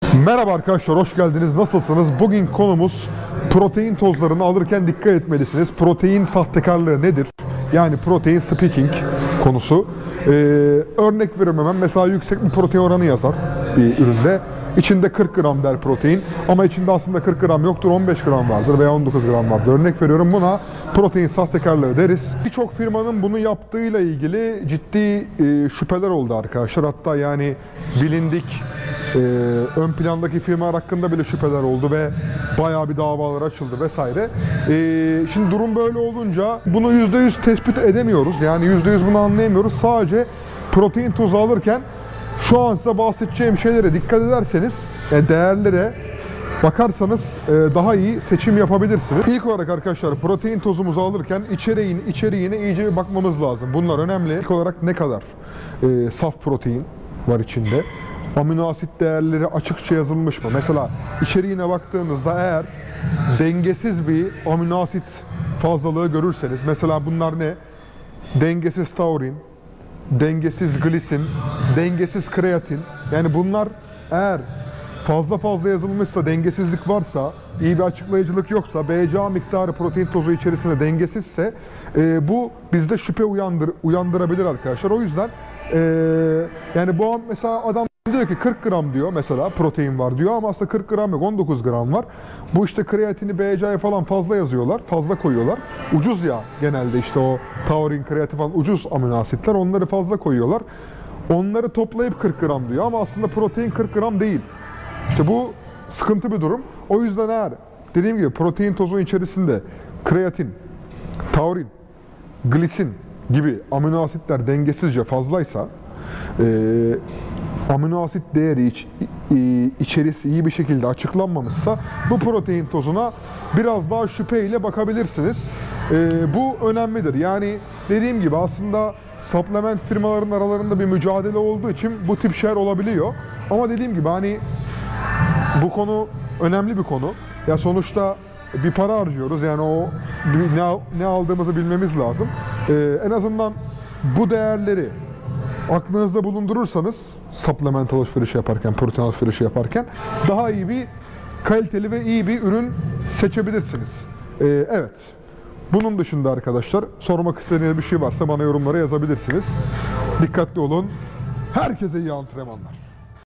Merhaba arkadaşlar, hoş geldiniz. Nasılsınız? Bugün konumuz protein tozlarını alırken dikkat etmelisiniz. Protein sahtekarlığı nedir? Yani protein speaking konusu. Örnek veriyorum hemen. Mesela yüksek bir protein oranı yazar bir üründe. İçinde 40 gram der protein. Ama içinde aslında 40 gram yoktur. 15 gram vardır veya 19 gram vardır. Örnek veriyorum, buna protein sahtekarlığı deriz. Birçok firmanın bunu yaptığıyla ilgili ciddi şüpheler oldu arkadaşlar. Hatta yani bilindik ön plandaki firmalar hakkında bile şüpheler oldu ve bayağı bir davalar açıldı vesaire. Şimdi durum böyle olunca bunu %100 tespit edemiyoruz. Yani %100 bunu anlayamıyoruz. Sadece protein tozu alırken şu an size bahsedeceğim şeylere dikkat ederseniz, değerlere bakarsanız daha iyi seçim yapabilirsiniz. İlk olarak arkadaşlar, protein tozumuzu alırken içeriğine iyice bir bakmamız lazım. Bunlar önemli. İlk olarak ne kadar saf protein var içinde? Amino asit değerleri açıkça yazılmış mı? Mesela içeriğine baktığınızda eğer dengesiz bir amino asit fazlalığı görürseniz, mesela bunlar ne? Dengesiz taurin, dengesiz glisin, dengesiz kreatin. Yani bunlar eğer fazla yazılmışsa, dengesizlik varsa, iyi bir açıklayıcılık yoksa, BCA miktarı protein tozu içerisinde dengesizse bu bizde şüphe uyandırabilir arkadaşlar. O yüzden yani bu an mesela adam diyor ki 40 gram diyor mesela protein var diyor ama aslında 40 gram yok, 19 gram var. Bu işte kreatini, BCA'yı falan fazla yazıyorlar, fazla koyuyorlar. Ucuz ya genelde, işte o taurin, kreatin falan ucuz amino asitler, onları fazla koyuyorlar. Onları toplayıp 40 gram diyor ama aslında protein 40 gram değil. İşte bu sıkıntı bir durum. O yüzden eğer dediğim gibi protein tozu içerisinde kreatin, taurin, glisin gibi amino asitler dengesizce fazlaysa, amino asit değeri içerisi iyi bir şekilde açıklanmamışsa bu protein tozuna biraz daha şüpheyle bakabilirsiniz. Bu önemlidir. Yani dediğim gibi aslında supplement firmaların aralarında bir mücadele olduğu için bu tip şeyler olabiliyor. Ama dediğim gibi hani bu konu önemli bir konu. Ya sonuçta bir para harcıyoruz. Yani o ne aldığımızı bilmemiz lazım. En azından bu değerleri aklınızda bulundurursanız supplement alışverişi yaparken, protein alışverişi yaparken daha iyi bir, kaliteli ve iyi bir ürün seçebilirsiniz. Evet. Bunun dışında arkadaşlar sormak istediğiniz bir şey varsa bana yorumlara yazabilirsiniz. Dikkatli olun. Herkese iyi antrenmanlar.